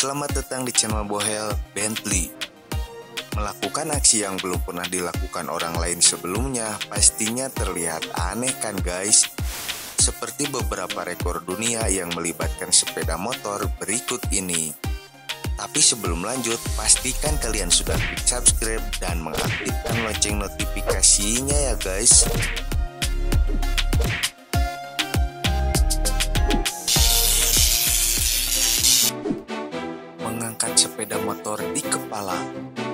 Selamat datang di channel Bohel Bentley. Melakukan aksi yang belum pernah dilakukan orang lain sebelumnya pastinya terlihat aneh kan guys? Seperti beberapa rekor dunia yang melibatkan sepeda motor berikut ini. Tapi sebelum lanjut, pastikan kalian sudah klik subscribe dan mengaktifkan lonceng notifikasinya ya guys. Mengangkat sepeda motor di kepala.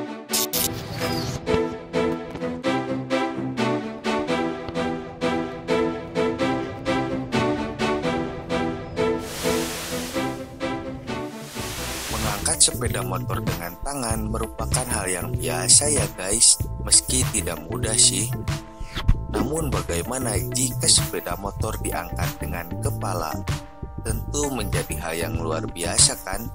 Mengangkat sepeda motor dengan tangan merupakan hal yang biasa ya guys, meski tidak mudah sih. Namun bagaimana jika sepeda motor diangkat dengan kepala? Tentu menjadi hal yang luar biasa kan?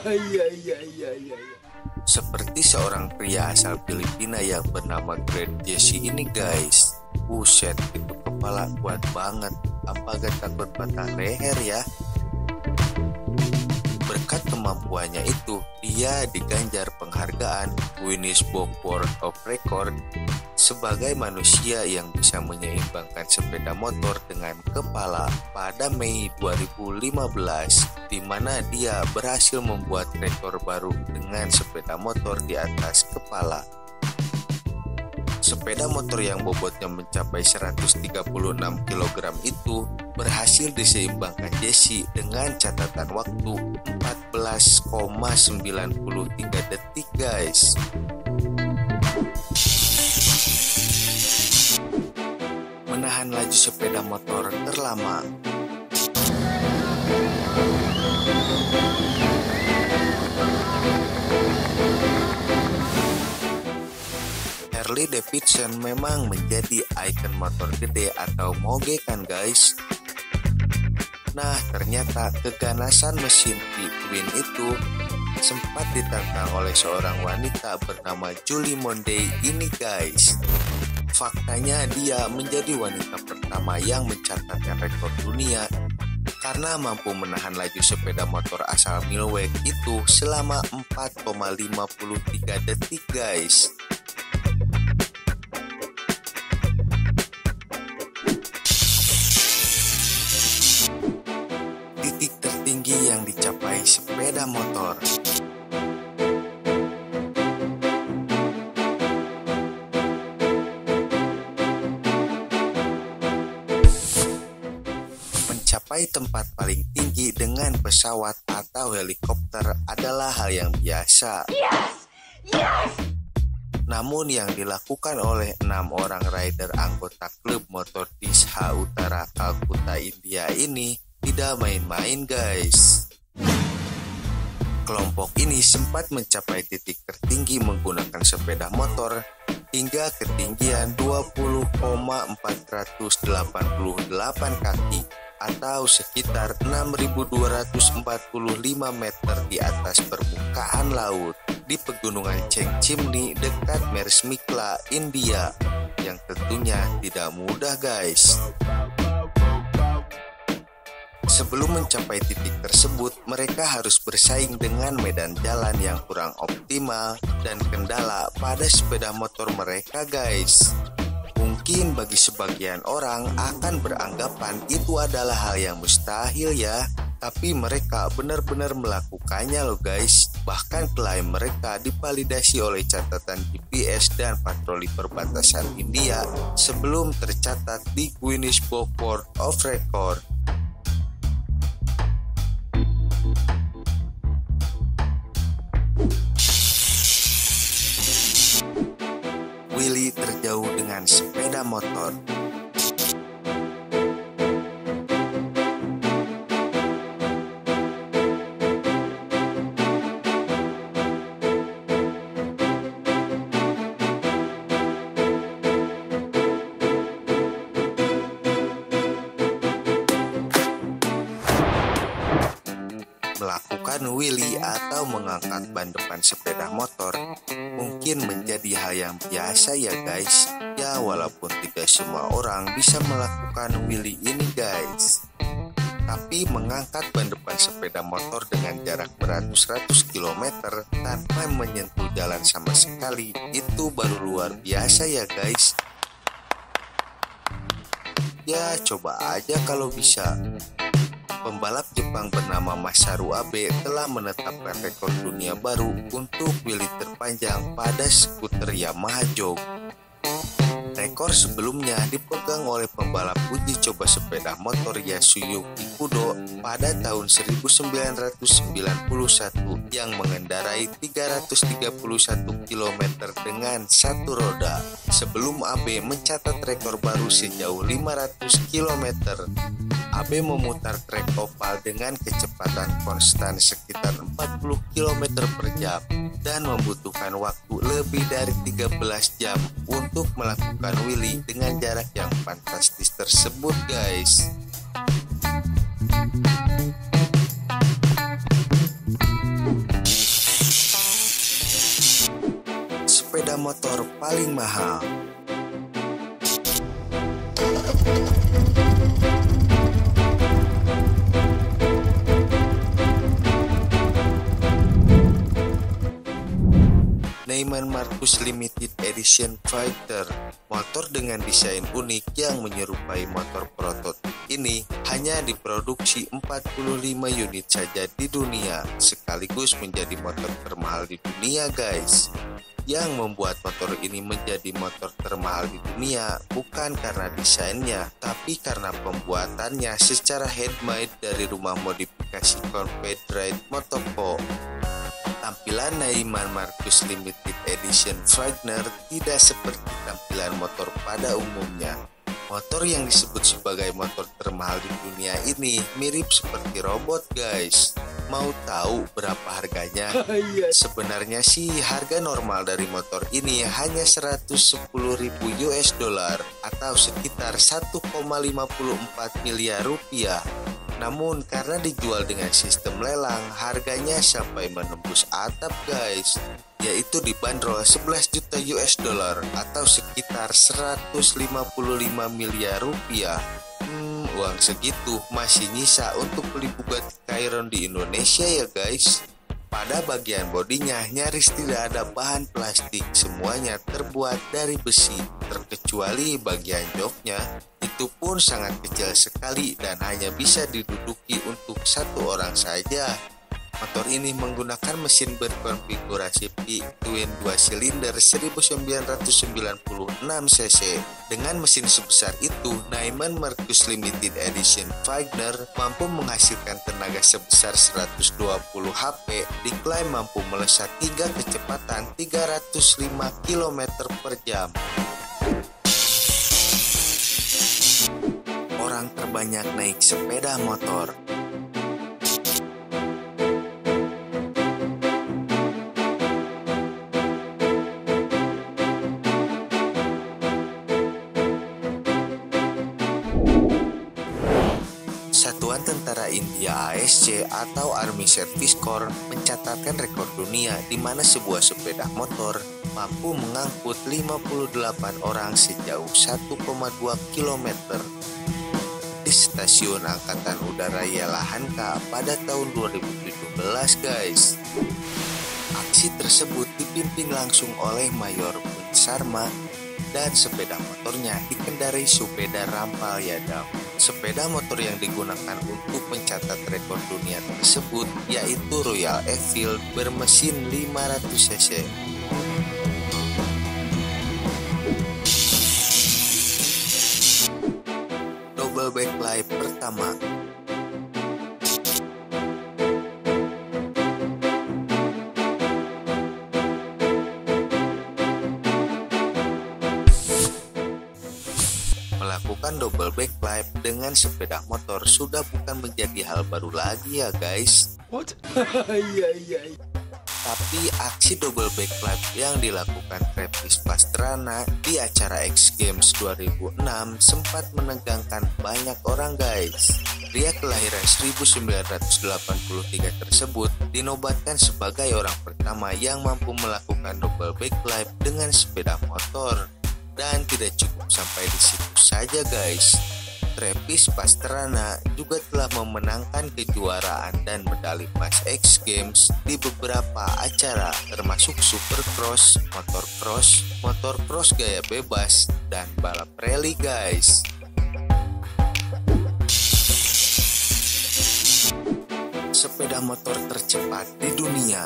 Seperti seorang pria asal Filipina yang bernama Grant Jesse ini guys. Buset, itu kepala kuat banget. Apa gak takut patah leher ya? Berkat kemampuannya itu, dia diganjar penghargaan Guinness Book World of Record sebagai manusia yang bisa menyeimbangkan sepeda motor dengan kepala pada Mei 2015, di mana dia berhasil membuat rekor baru dengan sepeda motor di atas kepala. Sepeda motor yang bobotnya mencapai 136 kg itu berhasil diseimbangkan Jesse dengan catatan waktu 14,93 detik guys. Menahan laju sepeda motor terlama. Harley Davidson memang menjadi ikon motor gede atau moge kan guys. Nah, ternyata keganasan mesin T-Twin itu sempat ditantang oleh seorang wanita bernama Julie Monday ini guys. Faktanya dia menjadi wanita pertama yang mencatatkan rekor dunia karena mampu menahan laju sepeda motor asal Milwaukee itu selama 4,53 detik guys. Titik tertinggi yang dicapai sepeda motor. Mencapai tempat paling tinggi dengan pesawat atau helikopter adalah hal yang biasa. Namun yang dilakukan oleh 6 orang rider anggota klub motor Tisha Utara Calcutta India ini tidak main-main guys. Kelompok ini sempat mencapai titik tertinggi menggunakan sepeda motor hingga ketinggian 20,488 kaki atau sekitar 6.245 meter di atas permukaan laut di pegunungan Chengchimni dekat Mersmikla, India, yang tentunya tidak mudah guys. Sebelum mencapai titik tersebut, mereka harus bersaing dengan medan jalan yang kurang optimal dan kendala pada sepeda motor mereka guys. Mungkin bagi sebagian orang akan beranggapan itu adalah hal yang mustahil ya, tapi mereka benar-benar melakukannya loh guys. Bahkan klaim mereka divalidasi oleh catatan GPS dan patroli perbatasan India sebelum tercatat di Guinness Book World of Record. Willy terjauh dengan sepeda motor. Melakukan wheelie atau mengangkat ban depan sepeda motor mungkin menjadi hal yang biasa ya guys. Ya walaupun tidak semua orang bisa melakukan wheelie ini guys. tapi mengangkat ban depan sepeda motor dengan jarak beratus-ratus kilometer tanpa menyentuh jalan sama sekali, itu baru luar biasa ya guys. Ya coba aja kalau bisa. Pembalap Jepang bernama Masaru Abe telah menetapkan rekor dunia baru untuk wheelie terpanjang pada skuter Yamaha Jog. Rekor sebelumnya dipegang oleh pembalap uji coba sepeda motor Yasuyuki Kudo pada tahun 1991 yang mengendarai 331 km dengan satu roda. Sebelum Abe mencatat rekor baru sejauh 500 km. Abe memutar trek oval dengan kecepatan konstan sekitar 40 km per jam dan membutuhkan waktu lebih dari 13 jam untuk melakukan wheelie dengan jarak yang fantastis tersebut guys. Sepeda motor paling mahal. Neiman Marcus Limited Edition Fighter, motor dengan desain unik yang menyerupai motor prototip ini hanya diproduksi 45 unit saja di dunia, sekaligus menjadi motor termahal di dunia guys. Yang membuat motor ini menjadi motor termahal di dunia bukan karena desainnya, tapi karena pembuatannya secara handmade dari rumah modifikasi Confederate Motoco. Tampilan Neiman Marcus Limited Edition Fighter tidak seperti tampilan motor pada umumnya. Motor yang disebut sebagai motor termahal di dunia ini mirip seperti robot guys. Mau tahu berapa harganya? Sebenarnya sih harga normal dari motor ini hanya 110.000 US dollar atau sekitar 1,54 miliar rupiah. Namun karena dijual dengan sistem lelang, harganya sampai menembus atap guys, yaitu dibanderol 11 juta US dollar atau sekitar 155 miliar rupiah. Uang segitu masih nyisa untuk beli Bugatti Chiron di Indonesia ya guys. Pada bagian bodinya nyaris tidak ada bahan plastik, semuanya terbuat dari besi, terkecuali bagian joknya. Itu pun sangat kecil sekali dan hanya bisa diduduki untuk satu orang saja. Motor ini menggunakan mesin berkonfigurasi P-Twin 2 silinder 1996 cc. Dengan mesin sebesar itu, Neiman Marcus Limited Edition Fighter mampu menghasilkan tenaga sebesar 120 HP, diklaim mampu melesat hingga kecepatan 305 km per jam. Orang terbanyak naik sepeda motor. Satuan Tentara India ASC atau Army Service Corps mencatatkan rekor dunia di mana sebuah sepeda motor mampu mengangkut 58 orang sejauh 1,2 km di Stasiun Angkatan Udara Yelahanka pada tahun 2017 guys. Aksi tersebut dipimpin langsung oleh Mayor Pun Sharma dan sepeda motornya dikendarai Subedar Rampal Yadav. Sepeda motor yang digunakan untuk mencatat rekor dunia tersebut yaitu Royal Enfield bermesin 500 cc. Double backlight pertama. Melakukan double backflip dengan sepeda motor sudah bukan menjadi hal baru lagi ya guys. What? Tapi aksi double backflip yang dilakukan Travis Pastrana di acara X Games 2006 sempat menegangkan banyak orang guys. Pria kelahiran 1983 tersebut dinobatkan sebagai orang pertama yang mampu melakukan double backflip dengan sepeda motor. Dan tidak cukup sampai di situ saja guys. Travis Pastrana juga telah memenangkan kejuaraan dan medali emas X Games di beberapa acara termasuk Supercross, motocross gaya bebas, dan balap rally guys. Sepeda motor tercepat di dunia.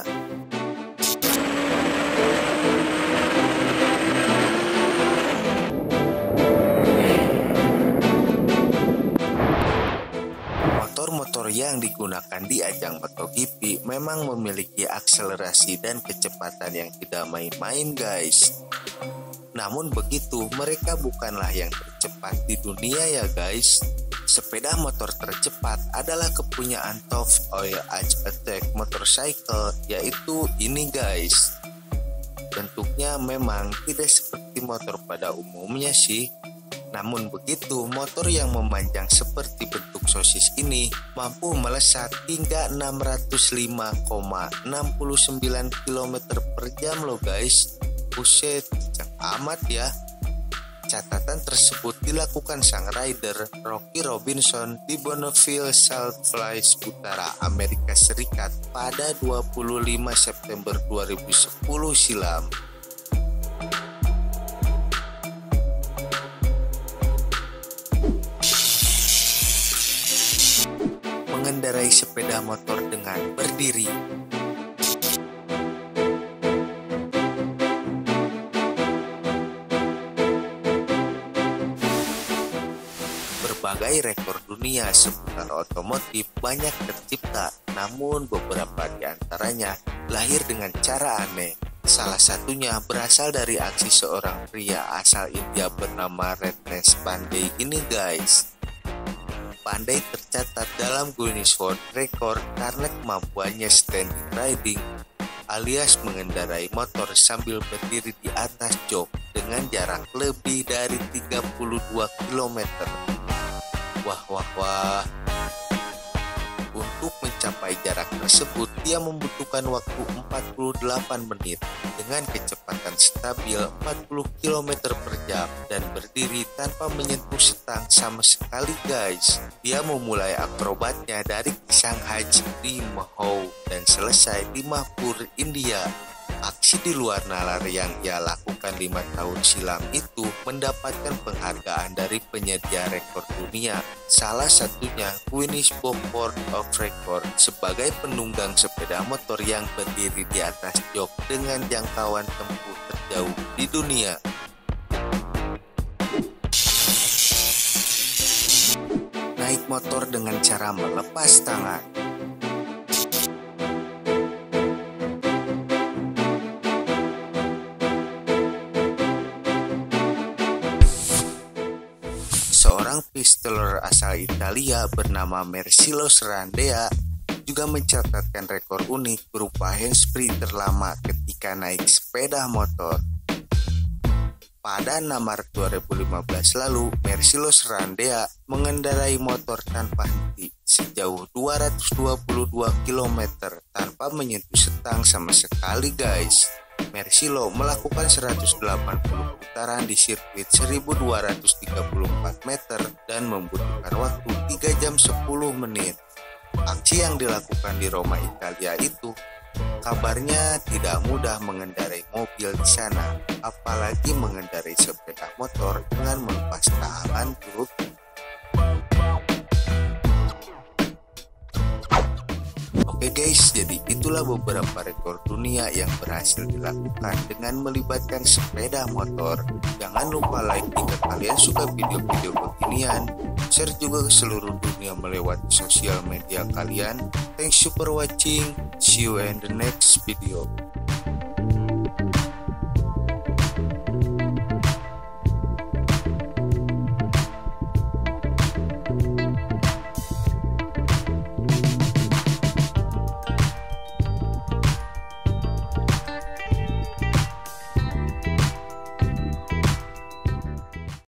Motor-motor yang digunakan di ajang MotoGP memang memiliki akselerasi dan kecepatan yang tidak main-main guys. Namun begitu, mereka bukanlah yang tercepat di dunia ya guys. Sepeda motor tercepat adalah kepunyaan Top Oil Edge Attack Motorcycle, yaitu ini guys. Bentuknya memang tidak seperti motor pada umumnya sih. Namun begitu, motor yang memanjang seperti bentuk sosis ini mampu melesat hingga 605,69 km per jam loh guys. Buset, kencang amat ya. Catatan tersebut dilakukan sang rider Rocky Robinson di Bonneville, South Flats Utara, Amerika Serikat pada 25 September 2010 silam. Mengendarai sepeda motor dengan berdiri. Berbagai rekor dunia seputar otomotif banyak tercipta, namun beberapa di antaranya lahir dengan cara aneh. Salah satunya berasal dari aksi seorang pria asal India bernama Rajneesh Pandey ini guys. Pandey tercatat dalam Guinness World Record karena kemampuannya standing riding alias mengendarai motor sambil berdiri di atas jok dengan jarak lebih dari 32 km. Wah. Untuk mencapai jarak tersebut, dia membutuhkan waktu 48 menit dengan kecepatan stabil 40 km per jam dan berdiri tanpa menyentuh setang sama sekali guys. Dia memulai akrobatnya dari Shanghai di Mahou dan selesai di Mahpur, India. Aksi di luar nalar yang ia lakukan 5 tahun silam itu mendapatkan penghargaan dari penyedia rekor dunia, salah satunya Guinness Book World of Record sebagai penunggang sepeda motor yang berdiri di atas jok dengan jangkauan tempuh terjauh di dunia. Naik motor dengan cara melepas tangan. Seorang pistoler asal Italia bernama Marcello Sarandea juga mencatatkan rekor unik berupa handsfree terlama ketika naik sepeda motor. Pada 6 Maret 2015 lalu, Marcello Sarandea mengendarai motor tanpa henti sejauh 222 km tanpa menyentuh setang sama sekali guys. Marcello melakukan 180 putaran di sirkuit 1234 meter dan membutuhkan waktu 3 jam 10 menit. Aksi yang dilakukan di Roma, Italia itu kabarnya tidak mudah mengendarai mobil di sana, apalagi mengendarai sepeda motor dengan melepas tangan turut. Oke guys, jadi itulah beberapa rekor dunia yang berhasil dilakukan dengan melibatkan sepeda motor. Jangan lupa like jika kalian suka video-video beginian, share juga ke seluruh dunia melewati sosial media kalian. Thanks you for watching, see you in the next video.